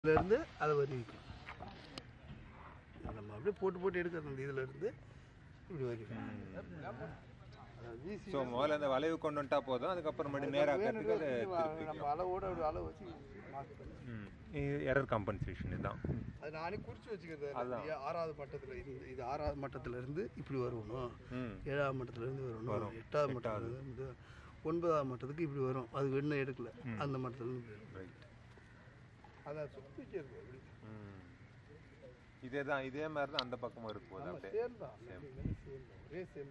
இருந்து அதை வருவிக்கும். நம்ம அப்படியே போட்டு எடுக்கிறது அந்த இதில் இருந்து இப்படி வரைக்கும். ஸோ முதல்ல அந்த வளைவு கொண்டு வந்துட்டா போதும், அதுக்கப்புறமேட்டு நேராக நம்ம அளவோட அப்படி அளவு வச்சு எரர் காம்பன்சேஷன் இதுதான். அது நானே குறித்து வச்சுக்கிறது. 6வது மட்டத்தில் இது 6வது மட்டத்தில் இருந்து இப்படி வரணும், 7வது மட்டத்தில் இருந்து வரணும், 8வது மட்டத்தில் இருந்து 9வது மட்டத்துக்கு இப்படி வரும். அது வெண்ணெய் எடுக்கல அந்த மட்டத்தில் இருந்து அதான் சுற்றி வைக்கிறது. இதே தான், இதே மாதிரி தான் அந்த பக்கமும் இருக்கும். சேர்ந்தான் ஒரே சேர்ந்து